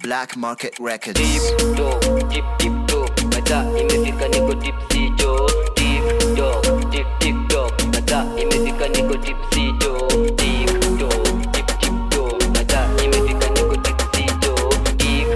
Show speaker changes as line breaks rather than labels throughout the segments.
Black Market Records.
Deep dog, mata imefika niko tipsy jo. Deep dog, mata imefika niko tipsy jo. Deep dog, mata imefika niko tipsy jo. Deep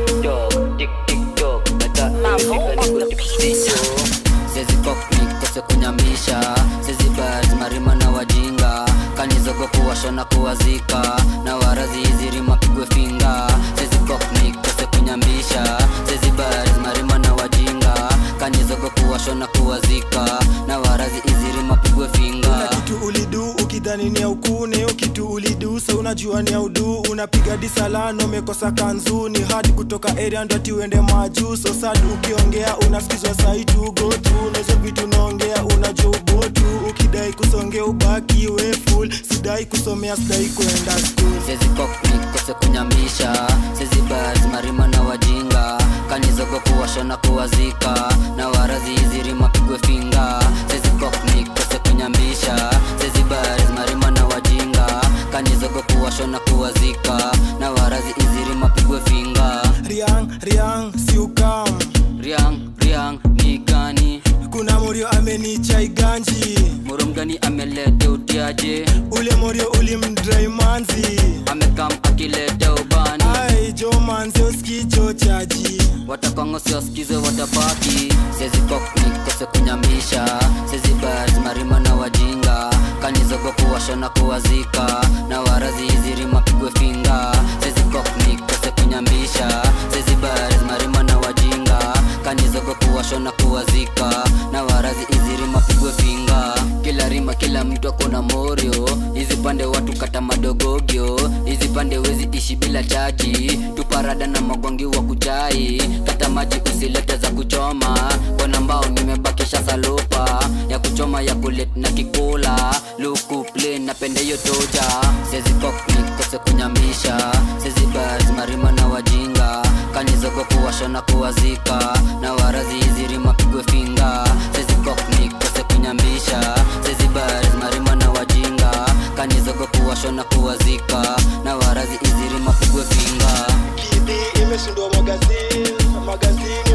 dog, mata imefika niko tipsy jo. Sezi kokni kose kunyamisha, sezi bars marima na wajinga, kanizogo kuwasha na kuwazika, na warazi iziri mapigwe finga. Sezi kokni kose kunyamisha, sezi bars marima na wajinga, kanizogo kuwasha na kuwazika, na warazi iziri mapigwe finga.
Una kitu ulidu ukidhani ni ukune, ukitu ulidu sa unajua ni udu. Unapiga disalano umekosa kanzuni, hadi kutoka area ndo ati uende maju. So sad ukiongea unasikizwa saitu go through, nazo vitu naongea unajua ubotu. Ukidai kusongea ubaki we full, sidai kusomea sidai kuenda school.
Sezi kokni kose kunyamisha, sezi bars marima na wajinga, kanizogo kuwasha na kuwazika, na warazi iziri mapigwe finga. Sezi kokni kose kunyamisha, sezi bars marima na wajinga, kanizogo kuwasha na kuwazika, na warazi iziri mapigwe finga.
Riang, si ukam
Riang, ni gani?
Kuna morio amenichai ganji,
Moro mgani amelete utiaje?
ule morio ulimdrai manzi,
Amekam akilete ubani.
ai jo manzi uskicho chaji.
Watakongo siosikize watabaki. Sezi kokni kose kunyamisha, sezi bars marima na wajinga, kanizogo kuwasha na kuwazika, na warazi iziri mapigwe finga. Sezi kokni kose kunyamisha, sezi bars marima na wajinga, kanizogo kuwasha na kuwazika, na warazi iziri mapigwe finga. Kila rima kila mtu akona morio, hizi pande watu kata madogogyo, hizi pande wezi ishi bila chaji, tuparada na magwangi wa kuchai, kata maji usilete za kuchoma, kwa nambao nimebakisha salupa, ya kuchoma ya kulet na kikula, luku play na pende yotoja. Sezi kokni kose kunyamisha, sezi bars marima na wajinga, kanizogo kuwasha na kuwazika, na warazi iziri mapigwe finga. Sezi kokni kose kunyamisha, sezi bars marima na wajinga, kanizogo kuwasha na kuwazika, na warazi iziri mapigwe finga.
Kidi imeshindwa magazine